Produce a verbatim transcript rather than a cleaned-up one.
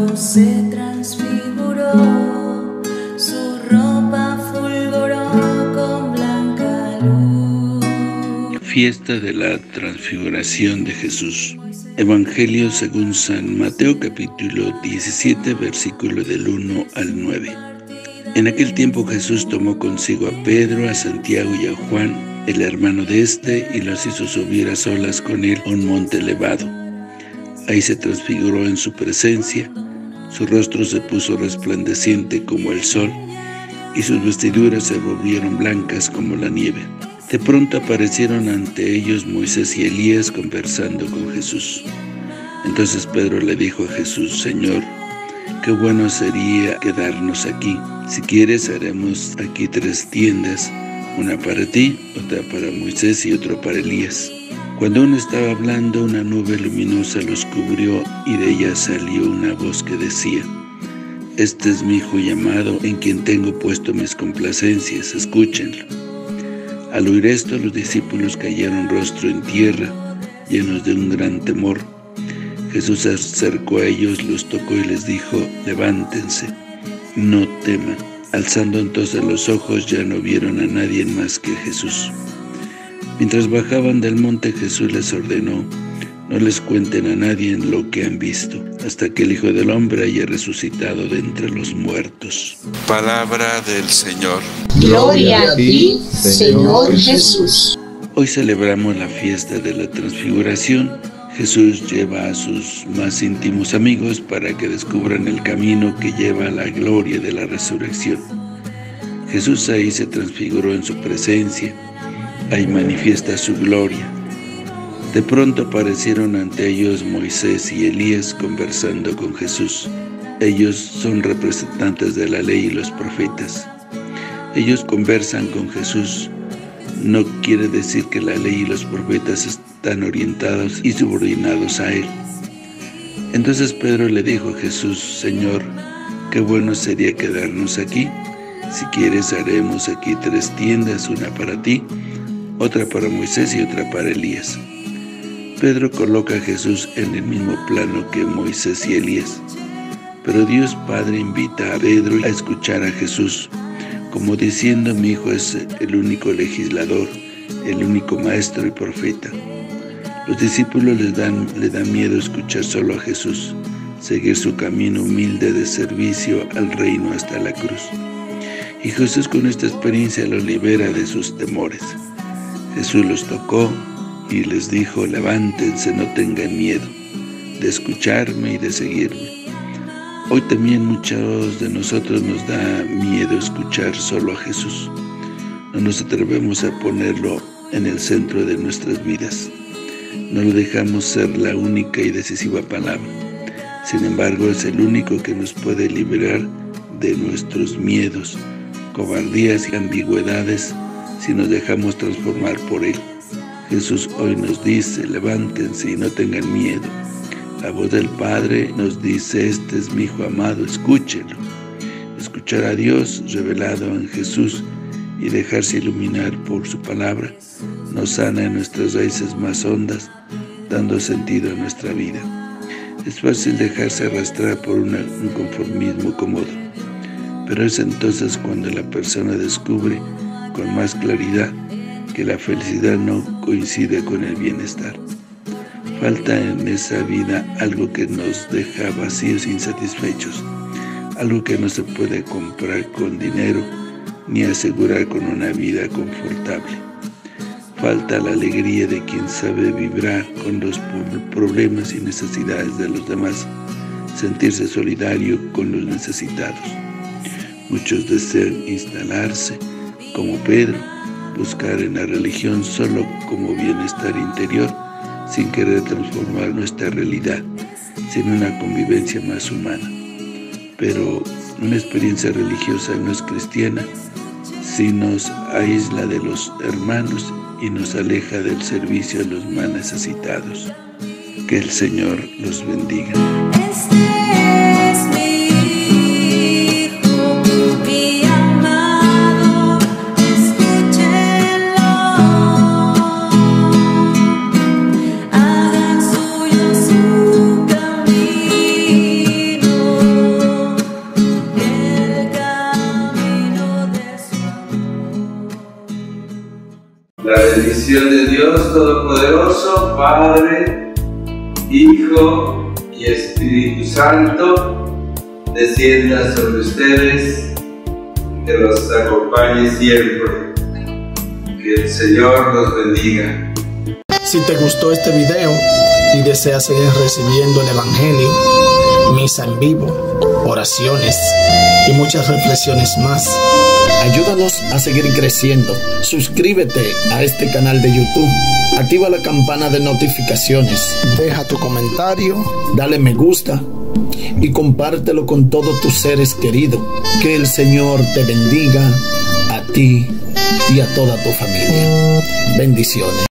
amado se transfiguró, su ropa fulguró con blanca luz. Fiesta de la Transfiguración de Jesús. Evangelio según San Mateo, capítulo diecisiete, versículo del uno al nueve. En aquel tiempo Jesús tomó consigo a Pedro, a Santiago y a Juan, el hermano de este, y los hizo subir a solas con él a un monte elevado. Ahí se transfiguró en su presencia, su rostro se puso resplandeciente como el sol, y sus vestiduras se volvieron blancas como la nieve. De pronto aparecieron ante ellos Moisés y Elías conversando con Jesús. Entonces Pedro le dijo a Jesús: Señor, qué bueno sería quedarnos aquí. Si quieres, haremos aquí tres tiendas, una para ti, otra para Moisés y otra para Elías. Cuando aún estaba hablando, una nube luminosa los cubrió y de ella salió una voz que decía: Este es mi Hijo amado, en quien tengo puesto mis complacencias, escúchenlo. Al oír esto, los discípulos cayeron rostro en tierra, llenos de un gran temor. Jesús se acercó a ellos, los tocó y les dijo: levántense, no teman. Alzando entonces los ojos, ya no vieron a nadie más que Jesús. Mientras bajaban del monte, Jesús les ordenó: no les cuenten a nadie lo que han visto, hasta que el Hijo del Hombre haya resucitado de entre los muertos. Palabra del Señor. Gloria a ti, Señor Jesús. Hoy celebramos la fiesta de la Transfiguración. Jesús lleva a sus más íntimos amigos para que descubran el camino que lleva a la gloria de la resurrección. Jesús ahí se transfiguró en su presencia, ahí manifiesta su gloria. De pronto aparecieron ante ellos Moisés y Elías conversando con Jesús. Ellos son representantes de la ley y los profetas. Ellos conversan con Jesús. No quiere decir que la ley y los profetas están orientados y subordinados a Él. Entonces Pedro le dijo a Jesús: Señor, qué bueno sería quedarnos aquí. Si quieres, haremos aquí tres tiendas, una para ti, otra para Moisés y otra para Elías. Pedro coloca a Jesús en el mismo plano que Moisés y Elías, pero Dios Padre invita a Pedro a escuchar a Jesús, como diciendo: mi hijo es el único legislador, el único maestro y profeta. Los discípulos les dan, le dan miedo escuchar solo a Jesús, seguir su camino humilde de servicio al reino hasta la cruz. Y Jesús con esta experiencia los libera de sus temores. Jesús los tocó y les dijo: levántense, no tengan miedo de escucharme y de seguirme. Hoy también muchos de nosotros nos da miedo escuchar solo a Jesús. No nos atrevemos a ponerlo en el centro de nuestras vidas. No lo dejamos ser la única y decisiva palabra. Sin embargo, es el único que nos puede liberar de nuestros miedos, cobardías y ambigüedades si nos dejamos transformar por Él. Jesús hoy nos dice: levántense y no tengan miedo. La voz del Padre nos dice: este es mi Hijo amado, escúchenlo. Escuchar a Dios revelado en Jesús y dejarse iluminar por su palabra nos sana en nuestras raíces más hondas, dando sentido a nuestra vida. Es fácil dejarse arrastrar por una, un conformismo cómodo, pero es entonces cuando la persona descubre con más claridad que la felicidad no coincide con el bienestar. Falta en esa vida algo que nos deja vacíos e insatisfechos, algo que no se puede comprar con dinero ni asegurar con una vida confortable. Falta la alegría de quien sabe vibrar con los problemas y necesidades de los demás, sentirse solidario con los necesitados. Muchos desean instalarse como Pedro, buscar en la religión solo como bienestar interior, sin querer transformar nuestra realidad, sin una convivencia más humana. Pero una experiencia religiosa no es cristiana si nos aísla de los hermanos y nos aleja del servicio a los más necesitados. Que el Señor los bendiga. Hagan suyo su camino. bendición de Dios Todopoderoso, Padre, Hijo y Espíritu Santo, descienda sobre ustedes, que los acompañe siempre. Que el Señor los bendiga. Si te gustó este video y deseas seguir recibiendo el Evangelio, misa en vivo, oraciones y muchas reflexiones más, ayúdanos a seguir creciendo. Suscríbete a este canal de YouTube, activa la campana de notificaciones, deja tu comentario, dale me gusta y compártelo con todos tus seres queridos. Que el Señor te bendiga a ti y a toda tu familia. Bendiciones.